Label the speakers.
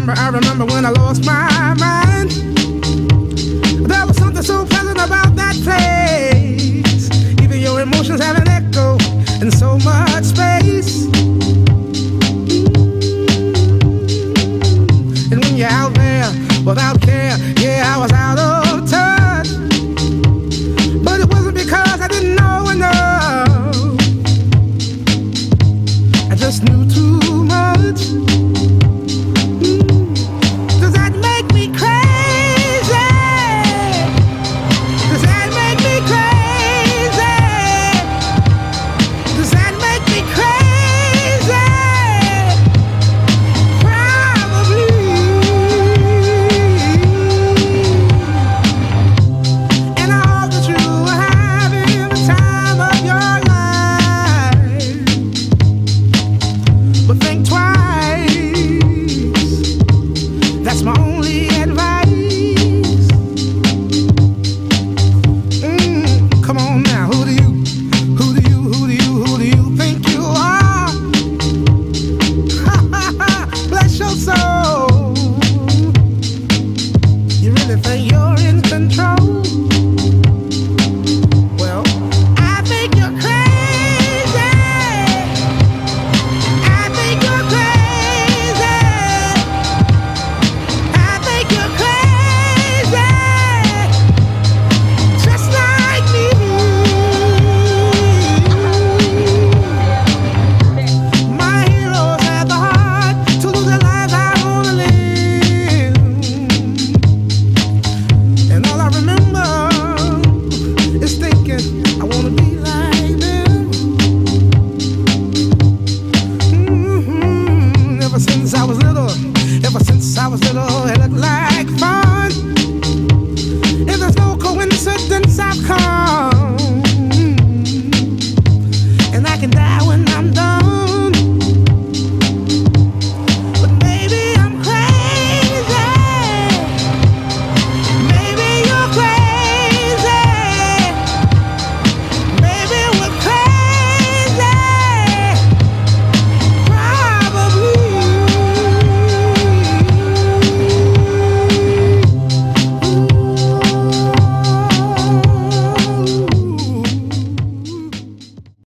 Speaker 1: remember when I lost my mind. There was something so pleasant about that place. Even your emotions have an echo in so much space. And when you're out there without care, yeah, I was out of touch. But it wasn't because I didn't know enough. I just knew too much. Does that make me crazy? Does that make me crazy? Does that make me crazy? Probably. And I hope that you are having the time of your life. But think twice. That's my only advice. Come on now, who do you think you are? Bless your soul. You really think you're in control? Well, I think you're crazy. I think you're crazy. I think you're crazy, just like me. My heroes had the heart to lose their lives. I wanna live, and all I remember is thinking I wanna be like them. Ever since I was little, it looked like fun. If there's no coincidence, I've come